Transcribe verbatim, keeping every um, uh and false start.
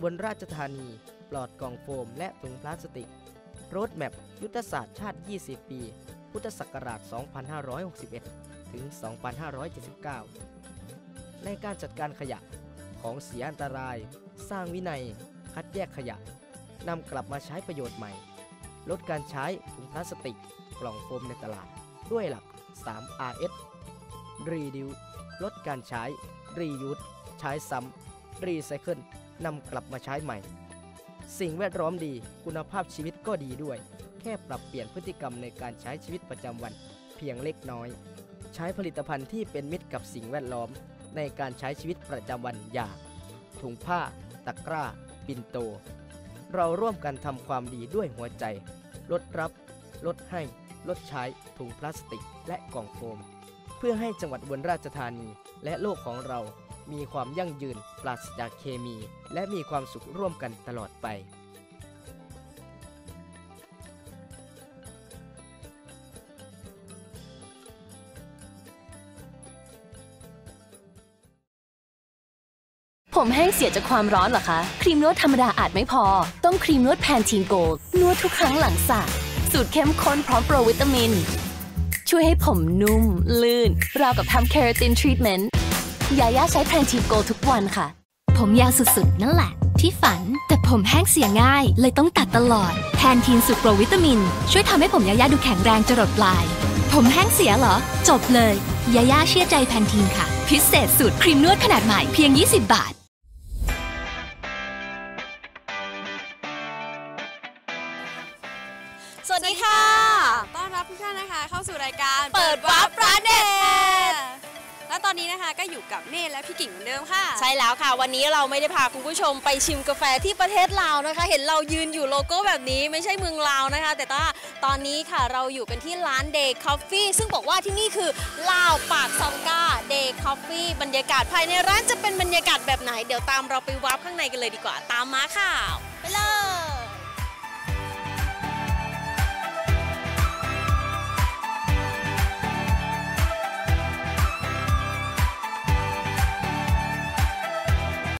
บนราชธานีปลอดกล่องโฟมและถุงพลาสติกโรดแมพยุทธศาสตร์ชาติยี่สิบปีพุทธศักราชสองพันห้าร้อยหกสิบเอ็ดถึงสองพันห้าร้อยเจ็ดสิบเก้าในการจัดการขยะของเสียอันตรายสร้างวินัยคัดแยกขยะนำกลับมาใช้ประโยชน์ใหม่ลดการใช้ถุงพลาสติกกล่องโฟมในตลาดด้วยหลัก สาม อาร์ เอส Reduce ลดการใช้ Reuse ใช้ซ้ำ Recycle นำกลับมาใช้ใหม่สิ่งแวดล้อมดีคุณภาพชีวิตก็ดีด้วยแค่ปรับเปลี่ยนพฤติกรรมในการใช้ชีวิตประจำวันเพียงเล็กน้อยใช้ผลิตภัณฑ์ที่เป็นมิตรกับสิ่งแวดล้อมในการใช้ชีวิตประจำวันอย่างถุงผ้าตะกร้าปิ่นโตเราร่วมกันทำความดีด้วยหัวใจลดรับลดให้ลดใช้ถุงพลาสติกและกล่องโฟมเพื่อให้จังหวัดอุบลราชธานีและโลกของเรามีความยั่งยืนปราศจากเคมีและมีความสุขร่วมกันตลอดไปผมแห้งเสียจากความร้อนเหรอคะครีมนวดธรรมดาอาจไม่พอต้องครีมนวดแพนทีนโกลด์นวดทุกครั้งหลังสระสูตรเข้มข้นพร้อมโปรวิตามินช่วยให้ผมนุ่มลื่นราวกับทำเคราตินทรีทเมนต์ยาย่าใช้แพนทีนโกลด์ทุกวันค่ะผมยาวสุดๆนั่นแหละที่ฝันแต่ผมแห้งเสียง่ายเลยต้องตัดตลอดแพนทีนสูตรโปรวิตามินช่วยทำให้ผมยาย่าดูแข็งแรงจรดปลายผมแห้งเสียเหรอจบเลยยาย่าเชื่อใจแพนทีนค่ะพิเศษสูตรครีมนวดขนาดใหม่เพียงยี่สิบบาทสวัสดีค่ะต้อนรับทุกท่านนะคะเข้าสู่รายการเปิดวาร์ปร้านเด็ดและตอนนี้นะคะก็อยู่กับเนธและพี่กิ่งเหมือนเดิมค่ะใช่แล้วค่ะวันนี้เราไม่ได้พาคุณผู้ชมไปชิมกาแฟที่ประเทศลาวนะคะเห็นเรายืนอยู่โลโก้แบบนี้ไม่ใช่เมืองลาวนะคะแต่ว่าตอนนี้ค่ะเราอยู่กันที่ร้าน Day Coffee ซึ่งบอกว่าที่นี่คือลาวปากซองกา Day Coffee บรรยากาศภายในร้านจะเป็นบรรยากาศแบบไหนเดี๋ยวตามเราไปวาร์ปข้างในกันเลยดีกว่าตามมาค่ะไปเลย